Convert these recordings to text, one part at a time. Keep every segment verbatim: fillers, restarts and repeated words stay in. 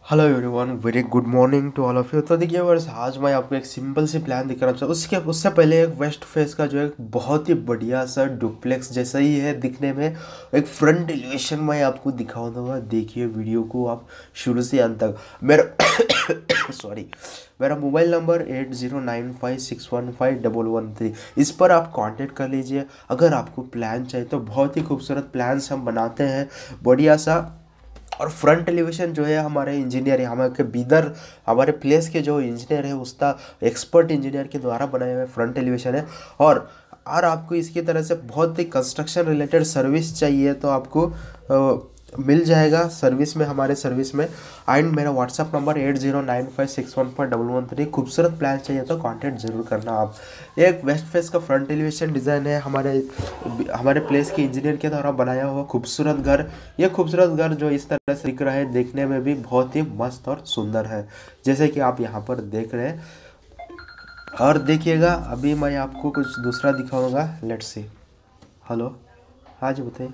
Hello everyone, very good morning to all of you. तो देखिए verse, आज मैं आपको एक सिंपल सी प्लान दिखाना चाहता हूँ। उसके उससे पहले एक वेस्ट फेस का जो है बहुत ही बढ़िया सा डुप्लेक्स जैसा ही है दिखने में, एक फ्रंट एलिवेशन मैं आपको दिखाऊंगा। देखिए वीडियो को आप शुरू से अंत तक। मेरा सॉरी मेरा mobile number eight zero nine five six one five double one three, इस पर आप कांटेक्ट कर लीजिए अगर आपको प्लान चाहिए। तो बहुत ही खूबसूरत प्लान्स हम बनाते हैं, बढ़िया सा। और फ्रंट एलिवेशन जो है हमारे इंजीनियर है, हमारे बीदर हमारे प्लेस के जो इंजीनियर है उसका एक्सपर्ट इंजीनियर के द्वारा बनाए हुए फ्रंट एलिवेशन है। और और आपको इसकी तरह से बहुत ही कंस्ट्रक्शन रिलेटेड सर्विस चाहिए तो आपको अ, मिल जाएगा सर्विस में, हमारे सर्विस में। एंड मेरा WhatsApp number eight zero nine five six one five double one three. खूबसूरत प्लान चाहिए तो कांटेक्ट जरूर करना आप। एक वेस्ट फेस का फ्रंट एलिवेशन डिज़ाइन है हमारे हमारे प्लेस के इंजीनियर के द्वारा बनाया हुआ खूबसूरत घर। ये खूबसूरत घर जो इस तरह से दिख रहा है, देखने में भी बहुत ही मस्त और सुंदर है, जैसे कि आप यहाँ पर देख रहे हैं। और देखिएगा अभी मैं आपको कुछ दूसरा दिखाऊंगा। Let's see. हेलो, हाँ जी बताइए।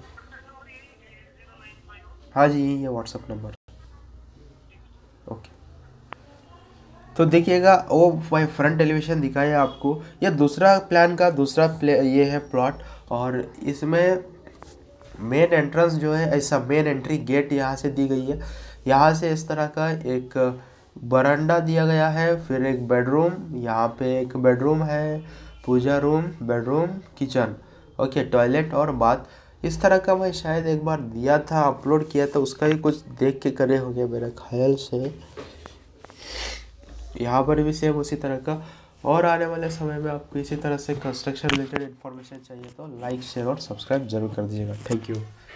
हाँ जी, यही है व्हाट्सअप नंबर। ओके। तो देखिएगा वो भाई फ्रंट एलिवेशन दिखाया आपको। ये दूसरा प्लान का दूसरा प्ले ये है प्लॉट। और इसमें मेन एंट्रेंस जो है, ऐसा मेन एंट्री गेट यहाँ से दी गई है। यहाँ से इस तरह का एक बरामदा दिया गया है, फिर एक बेडरूम, यहाँ पे एक बेडरूम है, puja room, bedroom, kitchen, okay, toilet और बाथ। इस तरह का मैं शायद एक बार दिया था, अपलोड किया था, उसका ही कुछ देख के करे होंगे मेरे ख्याल से। यहाँ पर भी सेम उसी तरह का। और आने वाले समय में आपको इसी तरह से कंस्ट्रक्शन रिलेटेड इन्फॉर्मेशन चाहिए तो लाइक शेयर और सब्सक्राइब जरूर कर दीजिएगा। Thank you.